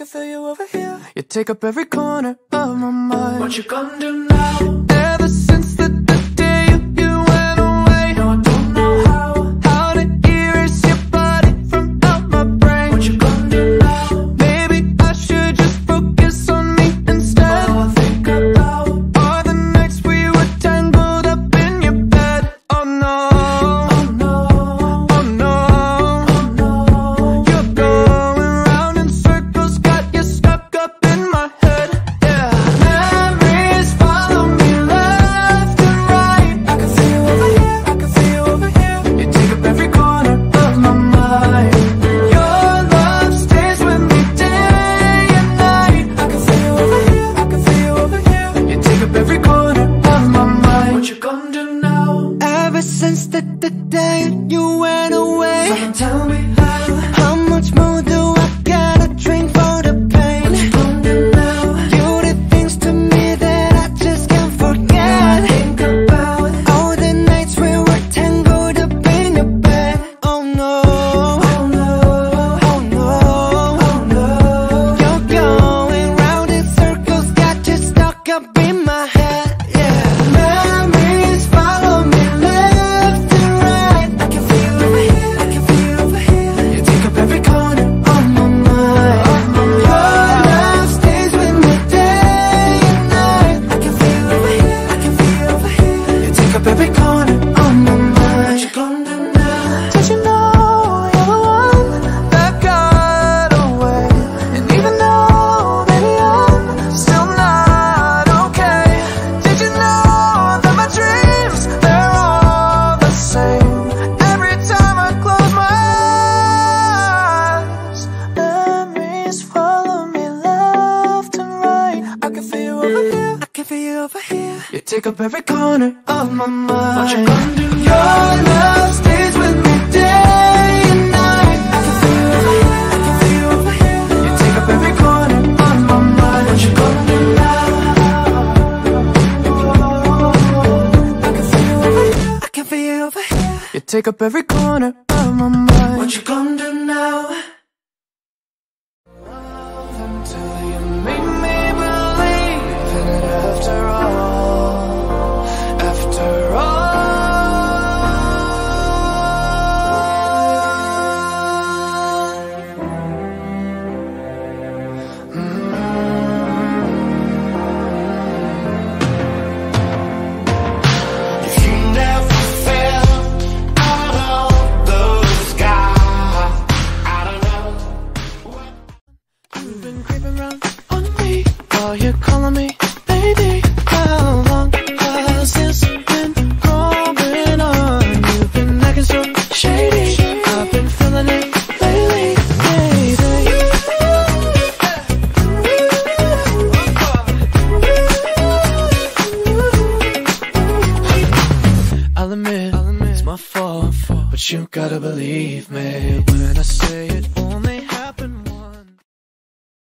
feel you over here. You take up every corner of my mind. What you gonna do now? Ever since the day you went away, No, I don't know how to erase your body from out my brain. what you gonna do now. Maybe I should just focus on me instead. All I think about All the nights we were tangled up in your bed. Oh no, oh no, oh no, oh no. you're going round in circles, got you stuck up in my head. Yeah, memories follow me left and right. I can feel you over here, I can feel you over here. You take up every corner of my mind. Your love stays with me day and night. I can feel you over here, I can feel you over here. You take up every corner of my mind. What you gonna do now? Ever since the day you went away, Someone tell me how much more do I gotta drink for the pain? what you gonna do now. You did things to me that I just can't forget. Think about All the nights we were tangled up in your bed. Oh no, oh no, oh no, oh no. you're going round in circles, got you stuck up in my head. Yeah, memories follow me left and right. I can feel you over here, I can feel you over here. You take up every corner of my mind. Your love stays with me day and night. I can feel you over here, I can feel you over here. You take up every corner of my mind. What you gonna do now? Did you know you're the one that got away? And even though, baby, I'm still not okay. Did you know that my dreams, they're all the same? Every time I close my eyes, memories follow me left and right. I can feel you over here, I can feel you over here. You take up every corner of my mind. What you gonna do now? Your love stays with me day and night. I can feel you over here, I can feel you over here. You take up every corner of my mind. What you gonna do now? I can feel you over here, I can feel you over here. You take up every corner of my mind. What you gonna do now? Until you make me believe in it after all, after all. If you never fell out of the sky, I don't know. You've been creeping around on me while you're calling me baby. How long has this been going on? You've been acting so shady, I've been feeling it lately, baby. I'll admit it's my fault, but you gotta believe me when I say it only